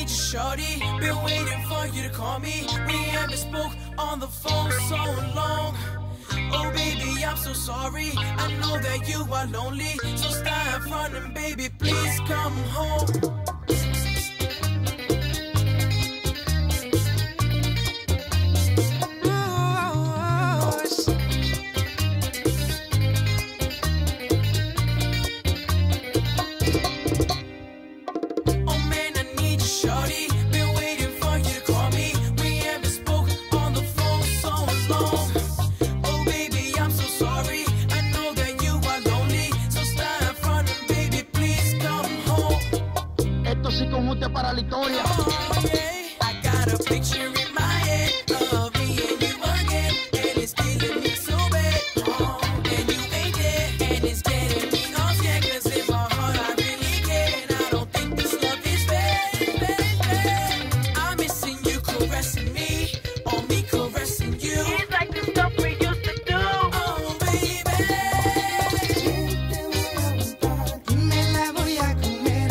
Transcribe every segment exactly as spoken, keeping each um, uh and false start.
need you, shorty. Been waiting for you to call me. We haven't spoke on the phone so long. Oh baby, I'm so sorry. I know that you are lonely, so stop running, baby. Please come home. Para la historia. Oh, yeah. I got a picture in my head of me and you again, and it's killing me so bad. Oh, and you ain't there, and it's getting me off, yeah, 'cause in my heart I really care, and I don't think this love is fair, fair, fair. I'm missing you caressing me, or me caressing you. It's like the stuff we used to do. Oh, baby. Me la voy a comer.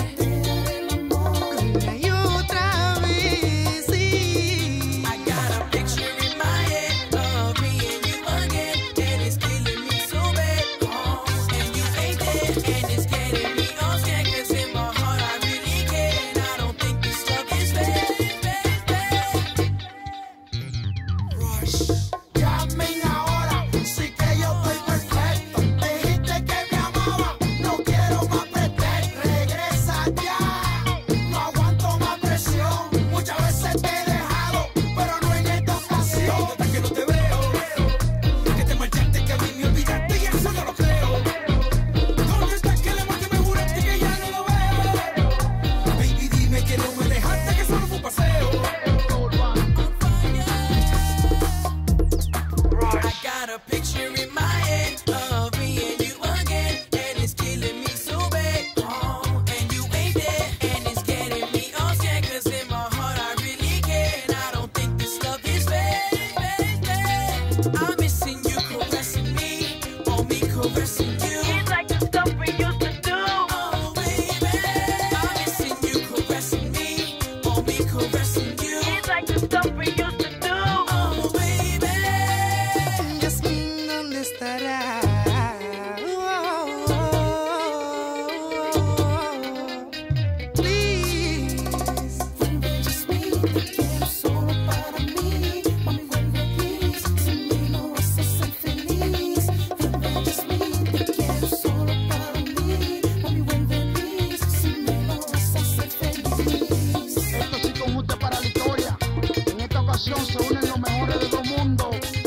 Se unen los mejores de dos mundos.